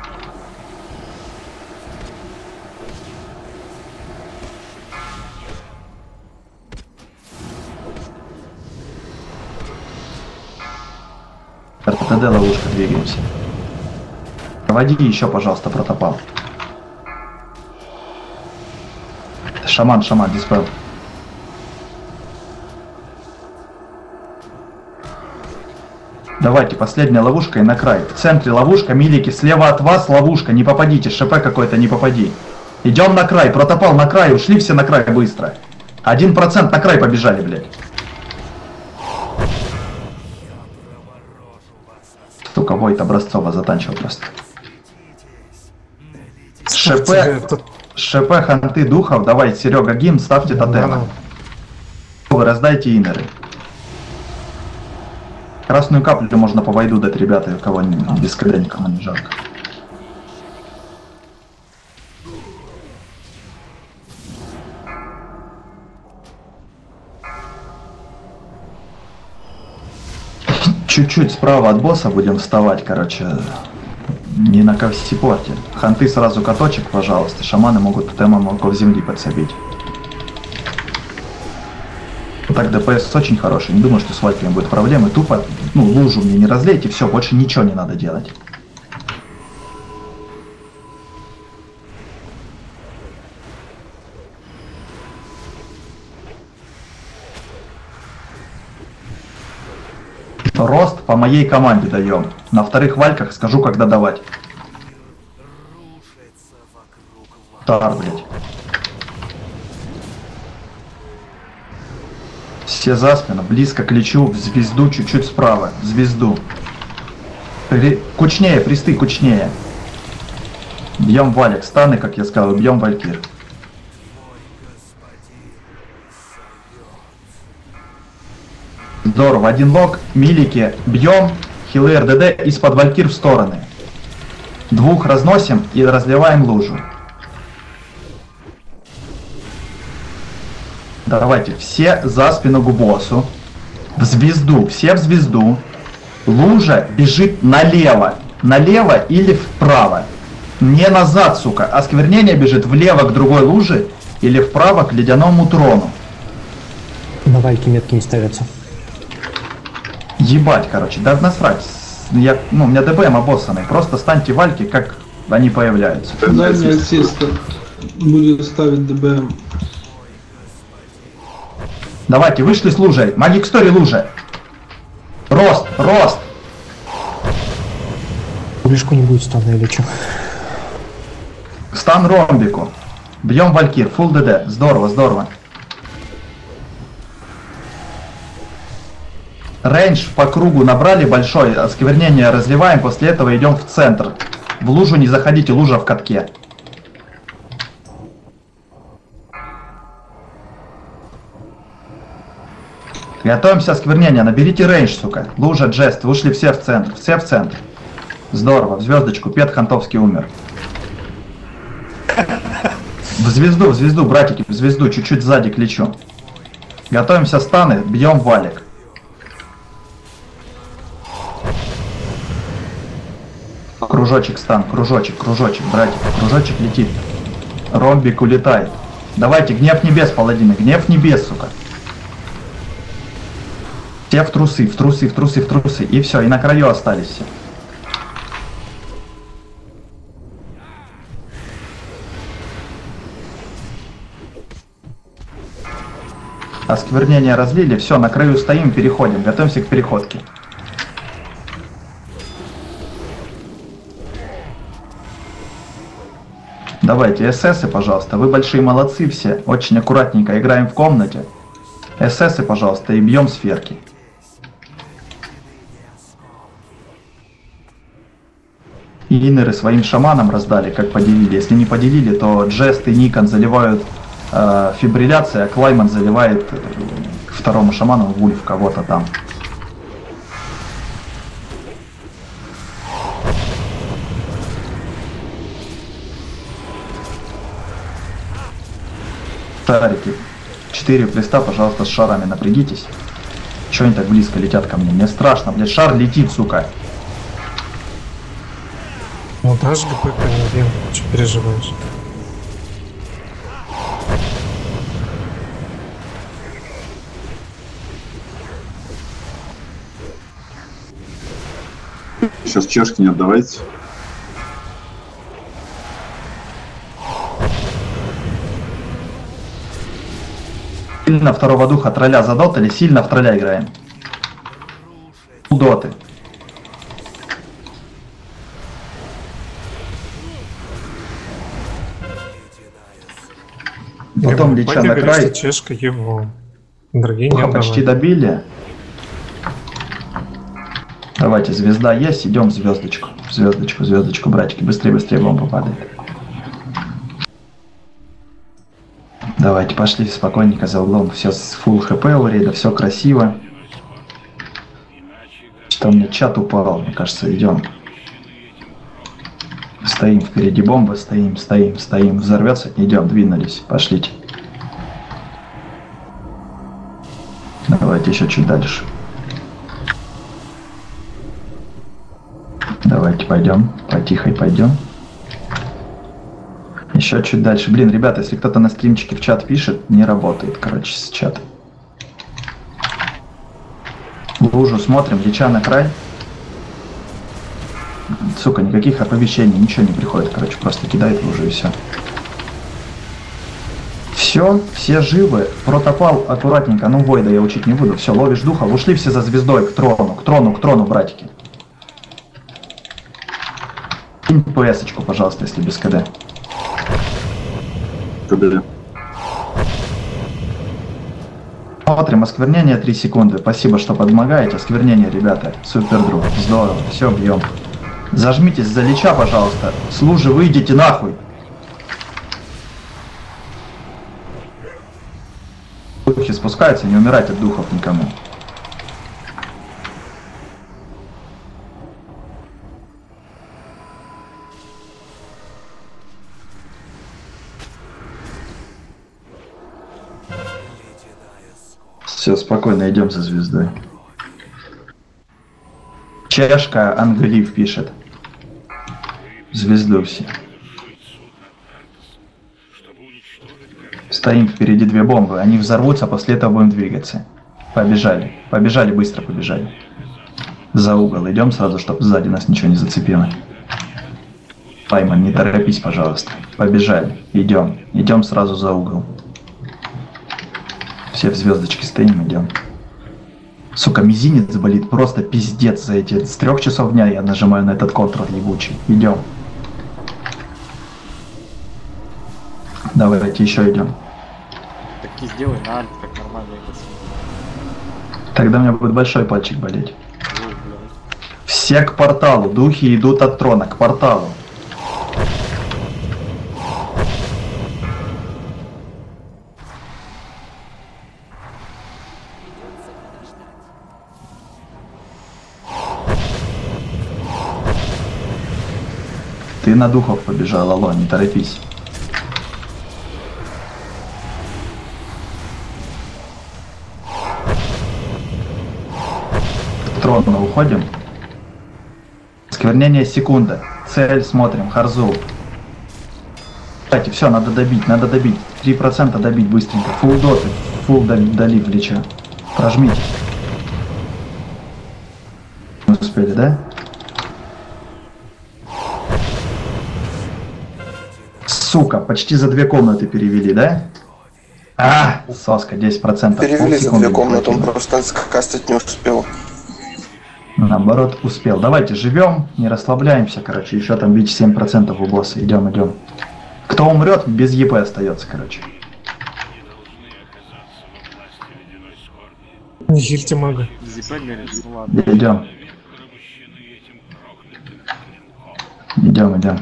РТД ловушка, двигаемся. Проводи еще, пожалуйста, протопал. Шаман, диспел. Давайте, последняя ловушка и на край. В центре ловушка, милики, слева от вас ловушка, не попадите, ШП какой-то, не попади. Идем на край, протопал на край, ушли все на край быстро. 1% на край побежали, блядь. Сука, Войт Образцова затанчивал просто. ШП, ханты духов, давай, Серега Гим, ставьте тотемы. Вы раздайте инеры. Красную каплю можно по войду дать, ребята, у кого без когда никому не жарко. Чуть-чуть справа от босса будем вставать, короче. Не на ковсипорте. Ханты сразу каточек, пожалуйста. Шаманы могут тотемом около земли подсобить. Так ДПС очень хороший. Не думаю, что с вальками будет проблемы. Тупо, ну, лужу мне не разлейте, все, больше ничего не надо делать. Рост по моей команде даем. На вторых вальках скажу, когда давать. Тар, блядь. Все за спину, близко к лечу, в звезду, чуть-чуть справа, в звезду. Кучнее, присты, кучнее. Бьем валик, станы, как я сказал, бьем валькир. Здорово, один лог, милики, бьем, хилы РДД из-под валькир в стороны. Двух разносим и разливаем лужу. Давайте, все за спину к боссу. В звезду, все в звезду. Лужа бежит налево. Налево или вправо. Не назад, сука. Осквернение бежит влево к другой луже или вправо к ледяному трону. На вальки метки не ставятся. Ебать, короче, да насрать. У меня ДБМ обоссанный. Просто станьте вальки, как они появляются. Дай мне ассиста. Будет ставить ДБМ. Давайте, вышли с лужей. Магик стори лужа. Рост, рост. Лишку не будет стана или что? Стан ромбику. Бьем валькир, фулл ДД. Здорово, здорово. Рейндж по кругу набрали большой, осквернение разливаем, после этого идем в центр. В лужу не заходите, лужа в катке. Готовимся осквернение, наберите рейндж, сука. Лужа, джест, вышли все в центр, все в центр. Здорово, в звездочку, Пет Хантовский умер. В звезду, братики, в звезду, чуть-чуть сзади к лечу. Готовимся станы, бьем валик. Кружочек стан, кружочек, братик, кружочек летит. Ромбик улетает. Давайте, гнев небес, паладины, гнев небес, сука. Все в трусы, в трусы, в трусы, в трусы. И все, и на краю остались все. Осквернение разлили, все, на краю стоим, переходим, готовимся к переходке. Давайте, ССы, пожалуйста, вы большие молодцы все, очень аккуратненько играем в комнате. ССы, пожалуйста, и бьем сферки. И иннеры своим шаманам раздали, как поделили. Если не поделили, то Джест и Никон заливают фибрилляцией, а Клайман заливает второму шаману Вульф кого-то там. Шарики. 4 плеста, пожалуйста, с шарами напрягитесь. Чего они так близко летят ко мне? Мне страшно, блядь, шар летит, сука. Ну дашь ГП, конечно, что переживаешь? Сейчас чешки не отдавайте. Сильно второго духа тролля задотали, сильно в тролля играем. Доты. Потом леча на край. Чешка его. Дорогие Духа почти добили. Давайте, звезда есть, идем в звездочку. В звездочку, звездочку, братики. Быстрее, быстрее бомба падает. Давайте, пошли спокойненько за углом. Все с фулл хп у рейда, все красиво. Что у меня чат упал, мне кажется, идем. Стоим впереди бомбы, стоим. Взорвется, идем, двинулись, пошлите. Давайте еще чуть дальше. Давайте пойдем, потихо пойдем. Еще чуть дальше. Блин, ребята, если кто-то на стримчике в чат пишет, не работает, короче, с чата. Лужу смотрим, Лича на край. Сука, никаких оповещений, ничего не приходит, короче, просто кидает лужу и все. Все, все живы. Протопал аккуратненько, ну Войда я учить не буду. Все, ловишь духа, ушли все за звездой к трону, братики. Кинь ПС-очку, пожалуйста, если без КД. КД. Смотрим, осквернение 3 секунды. Спасибо, что помогаете. Осквернение, ребята. Супер, друг. Здорово. Все, бьем. Зажмитесь за Лича, пожалуйста. Служи, выйдите нахуй. Духи спускаются, не умирать от духов никому. Все, спокойно, идем за звездой. Чешка Англив пишет. Звезду все. Стоим впереди 2 бомбы. Они взорвутся, после этого будем двигаться. Побежали. Побежали, быстро побежали. За угол идем сразу, чтобы сзади нас ничего не зацепило. Пайман, не торопись, пожалуйста. Побежали. Идем. Идем сразу за угол. Все в звездочке стоим, идем. Сука, мизинец болит, просто пиздец за эти. С 3 часов дня я нажимаю на этот контрол ебучий. Идем. Давайте еще идем. Так и сделай на альт, как нормально это. Тогда у меня будет большой пальчик болеть. Все к порталу. Духи идут от трона, к порталу. Ты на духов побежал, алло, не торопись. К трону уходим. Сквернение секунда. Цель смотрим, Харзул. Кстати, все, надо добить. 3% добить быстренько. Фулл доты, фулл долив Лича. Прожмитесь. Мы успели, да? Сука, почти за 2 комнаты перевели, да? А, соска, 10%. Перевели за 2 комнаты, он просто кастать не успел. Наоборот, успел. Давайте живем, не расслабляемся, короче. Еще там бить 7% у босса. Идем, идем. Кто умрет, без ЕП остается, короче. Не хильте мага. Идем. Идем.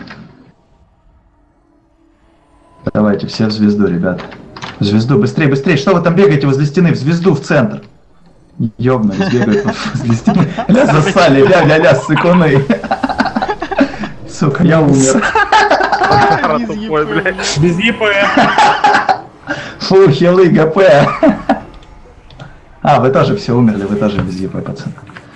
Давайте, все в звезду, ребят. В звезду, быстрее, быстрее. Что вы там бегаете возле стены? В звезду, в центр. Ёбнулись, бегают возле стены. Ля, засали, ля, сыкуны. Сука, я умер. Без ЕП. Фу, хилы, ГП. А, вы тоже все умерли, вы тоже без ЕП, пацаны.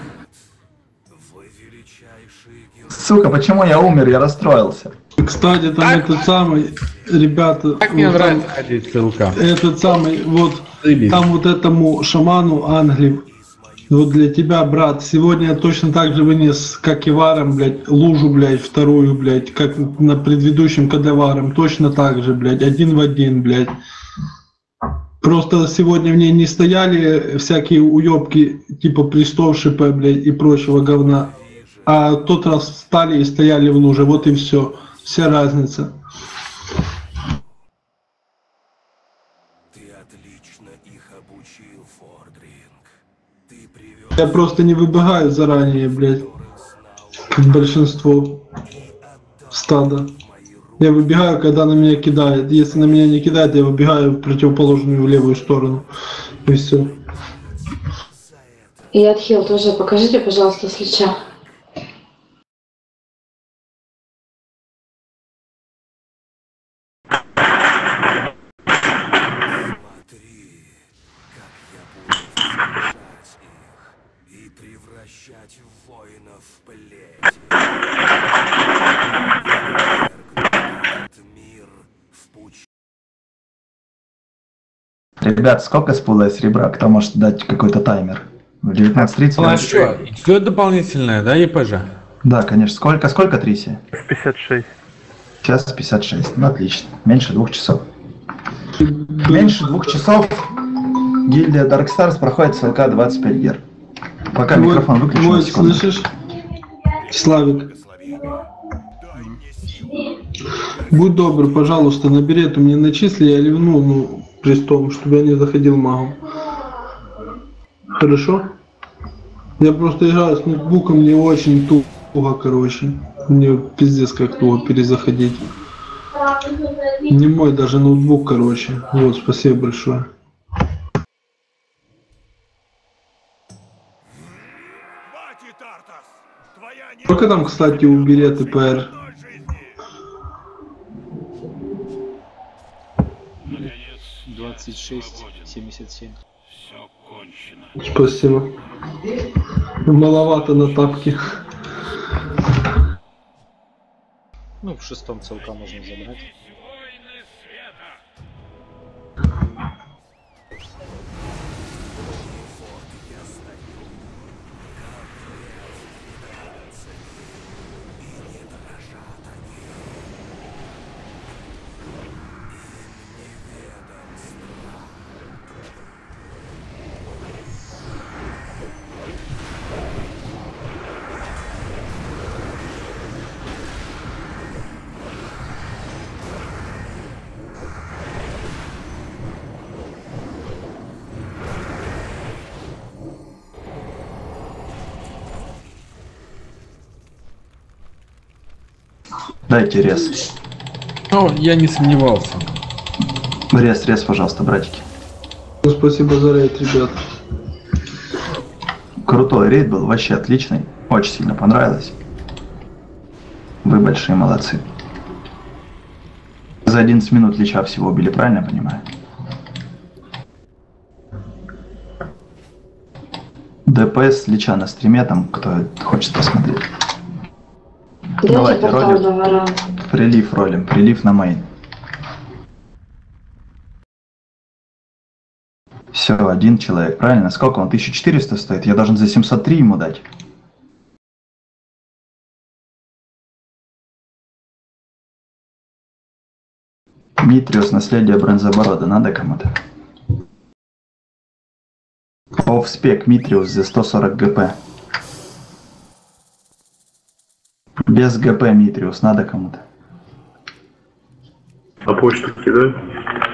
Сука, почему я умер? Я расстроился. Кстати, там этот самый, ребята... Как мне нравится ходить ссылка. Этот самый, вот, там вот этому шаману Англии, вот для тебя, брат, сегодня я точно так же вынес, как и варом, блядь, лужу, блядь, вторую, блядь, как на предыдущем кадаваром, точно так же, блядь, 1 в 1, блядь. Просто сегодня в ней не стояли всякие уёбки, типа Престол, ШП, блядь, и прочего говна. А в тот раз встали и стояли в луже, вот и все. Вся разница. Ты отлично их обучил, Фордринг. Ты привел... Я просто не выбегаю заранее, блядь, как большинство стада. Я выбегаю, когда на меня кидает. Если на меня не кидает, я выбегаю в противоположную в левую сторону. И все. И отхил тоже покажите, пожалуйста, с Лича. Превращать воинов в плеть. Ребят, сколько с пула серебра? Кто может дать какой-то таймер? В 19:30? Ну а что, идет дополнительное, да, ЕПЖ? Да, конечно. Сколько Триси? 56. Сейчас 56. Ну, отлично. Меньше 2 часов. Меньше 2 часов гильдия Dark Stars проходит с ЛК 25 гер. Пока микрофон выключен на секунду. Слышишь? Славик. Будь добр, пожалуйста, набери эту мне начисли, я ливну, ну, престом, чтобы я не заходил магом. Хорошо? Я просто играю с ноутбуком, мне очень туго, короче. Мне пиздец как туго перезаходить. Не мой даже ноутбук, короче. Вот, спасибо большое. Сколько там, кстати, у билеты ПР? 26,77. Спасибо. Маловато на тапки. Ну, в 6-м целка можно забрать. Дайте рез. Ну, я не сомневался. Рез, пожалуйста, братики. Спасибо за рейд, ребят. Крутой рейд был, вообще отличный. Очень сильно понравилось. Вы большие молодцы. За 11 минут Лича всего убили, правильно я понимаю? ДПС Лича на стриме, там, кто хочет посмотреть. Давайте ролим. Прилив ролим, прилив на мейн. Все, один человек, правильно? Сколько он? 1400 стоит? Я должен за 703 ему дать. Митриус, наследие Бронзоборода, надо кому-то? Офспек Митриус за 140 ГП. Без ГП Митриус, надо кому-то? На почту кидай.